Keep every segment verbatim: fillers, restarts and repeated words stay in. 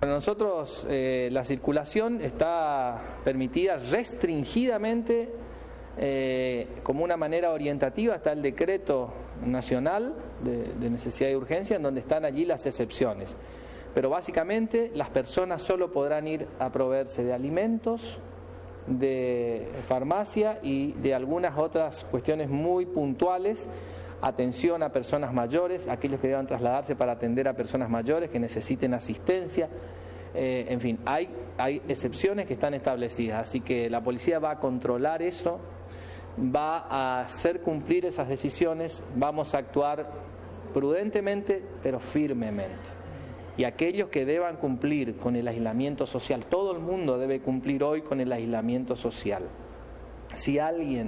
Para nosotros eh, la circulación está permitida restringidamente eh, como una manera orientativa. Está el decreto nacional de, de necesidad y urgencia en donde están allí las excepciones. Pero básicamente las personas solo podrán ir a proveerse de alimentos, de farmacia y de algunas otras cuestiones muy puntuales. Atención a personas mayores, aquellos que deban trasladarse para atender a personas mayores que necesiten asistencia. Eh, en fin, hay, hay excepciones que están establecidas, así que la policía va a controlar eso, va a hacer cumplir esas decisiones, vamos a actuar prudentemente pero firmemente. Y aquellos que deban cumplir con el aislamiento social, todo el mundo debe cumplir hoy con el aislamiento social. Si alguien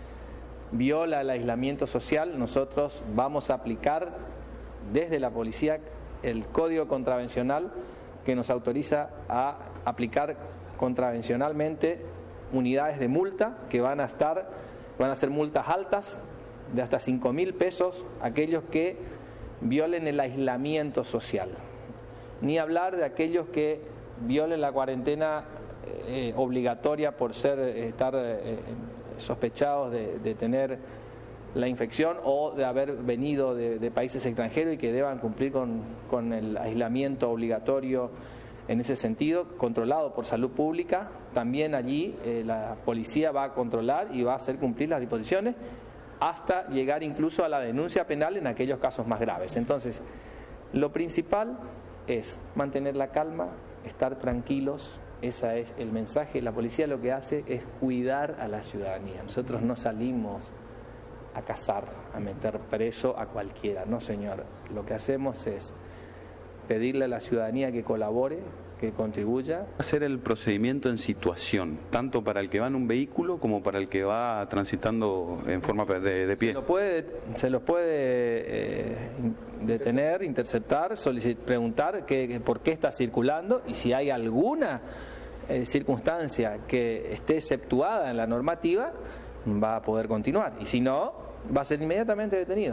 viola el aislamiento social, nosotros vamos a aplicar desde la policía el código contravencional que nos autoriza a aplicar contravencionalmente unidades de multa que van a estar, van a ser multas altas de hasta cinco mil pesos aquellos que violen el aislamiento social. Ni hablar de aquellos que violen la cuarentena eh, obligatoria por ser estar eh, sospechados de, de tener la infección o de haber venido de, de países extranjeros y que deban cumplir con, con el aislamiento obligatorio en ese sentido, controlado por salud pública. También allí eh, la policía va a controlar y va a hacer cumplir las disposiciones hasta llegar incluso a la denuncia penal en aquellos casos más graves. Entonces, lo principal es mantener la calma, estar tranquilos. Ese es el mensaje. La policía lo que hace es cuidar a la ciudadanía. Nosotros no salimos a cazar, a meter preso a cualquiera, no señor. Lo que hacemos es pedirle a la ciudadanía que colabore, que contribuya. Hacer el procedimiento en situación, tanto para el que va en un vehículo como para el que va transitando en forma de, de pie. Se, lo puede, se los puede eh, detener, interceptar, solicitar, preguntar que, por qué está circulando y si hay alguna eh, circunstancia que esté exceptuada en la normativa, va a poder continuar. Y si no, va a ser inmediatamente detenido.